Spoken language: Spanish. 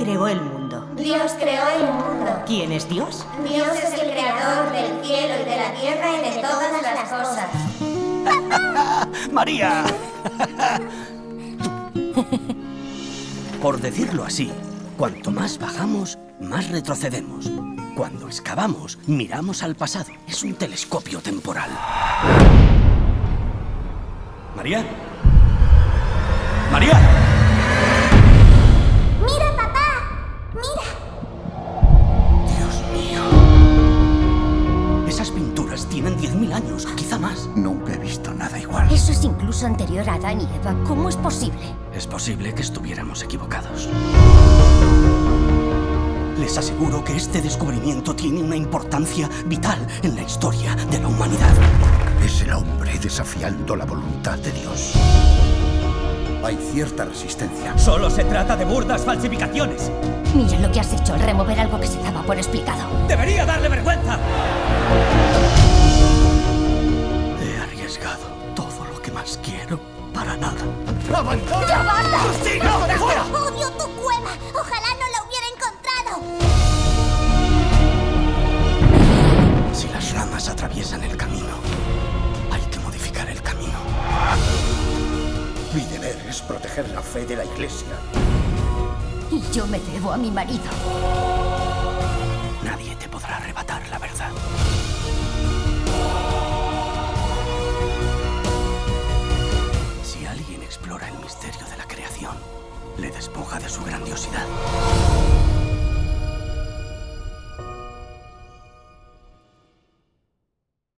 creó el mundo? Dios creó el mundo. ¿Quién es Dios? Dios es el creador del cielo y de la tierra y de todas las cosas. ¡María! Por decirlo así, cuanto más bajamos, más retrocedemos. Cuando excavamos, miramos al pasado. Es un telescopio temporal. ¿María? ¡María! ¡Mira, papá! ¡Mira! Dios mío. Esas pinturas tienen 10.000 años, quizá más. Nunca he visto nada igual. Eso es incluso anterior a Adán y Eva. ¿Cómo es posible? Es posible que estuviéramos equivocados. Les aseguro que este descubrimiento tiene una importancia vital en la historia de la humanidad. Es el hombre desafiando la voluntad de Dios. Hay cierta resistencia. Solo se trata de burdas falsificaciones. Mira lo que has hecho al remover algo que se daba por explicado. ¡Debería darle vergüenza! He arriesgado todo lo que más quiero para nada. ¡Abandona! ¡Ya basta! ¡Cristina, fuera! ¡Odio tu cueva! ¡Ojalá no la hubiera encontrado! Si las ramas atraviesan el camino, hay que modificar el camino. Mi deber es proteger la fe de la Iglesia. Y yo me debo a mi marido. Nadie te podrá arrebatar